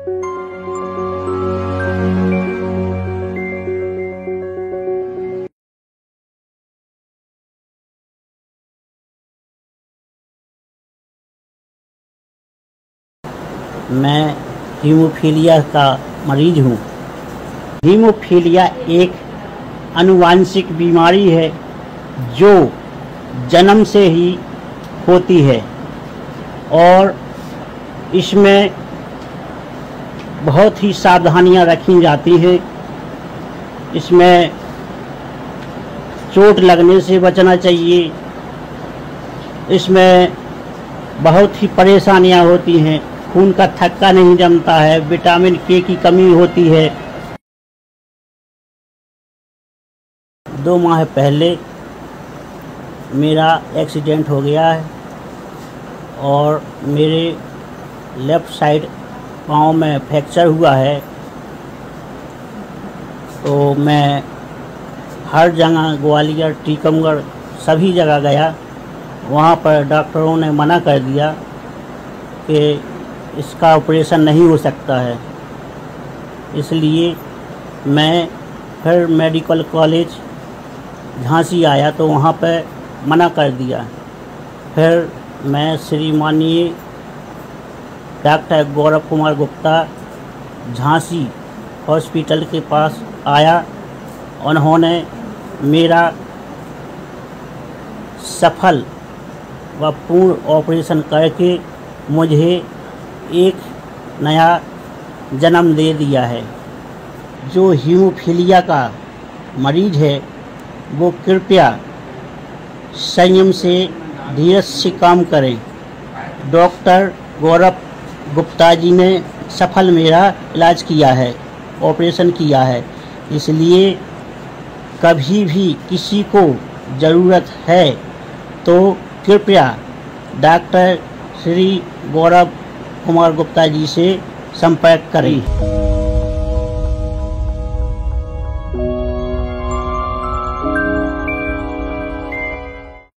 मैं हीमोफीलिया का मरीज हूँ। हीमोफीलिया एक आनुवांशिक बीमारी है जो जन्म से ही होती है और इसमें बहुत ही सावधानियां रखी जाती हैं। इसमें चोट लगने से बचना चाहिए। इसमें बहुत ही परेशानियां होती हैं। खून का थक्का नहीं जमता है, विटामिन के की कमी होती है। 2 माह पहले मेरा एक्सीडेंट हो गया है और मेरे लेफ़्ट साइड पाँव में फ्रैक्चर हुआ है। तो मैं हर जगह ग्वालियर, टीकमगढ़ सभी जगह गया। वहाँ पर डॉक्टरों ने मना कर दिया कि इसका ऑपरेशन नहीं हो सकता है। इसलिए मैं फिर मेडिकल कॉलेज झांसी आया तो वहाँ पर मना कर दिया। फिर मैं श्री माननीय डॉक्टर गौरव कुमार गुप्ता झांसी हॉस्पिटल के पास आया। उन्होंने मेरा सफल व पूर्ण ऑपरेशन करके मुझे एक नया जन्म दे दिया है। जो हीमोफीलिया का मरीज है वो कृपया संयम से, धीरज से काम करें। डॉक्टर गौरव गुप्ता जी ने सफल मेरा इलाज किया है, ऑपरेशन किया है। इसलिए कभी भी किसी को ज़रूरत है तो कृपया डॉक्टर श्री गौरव कुमार गुप्ता जी से संपर्क करें।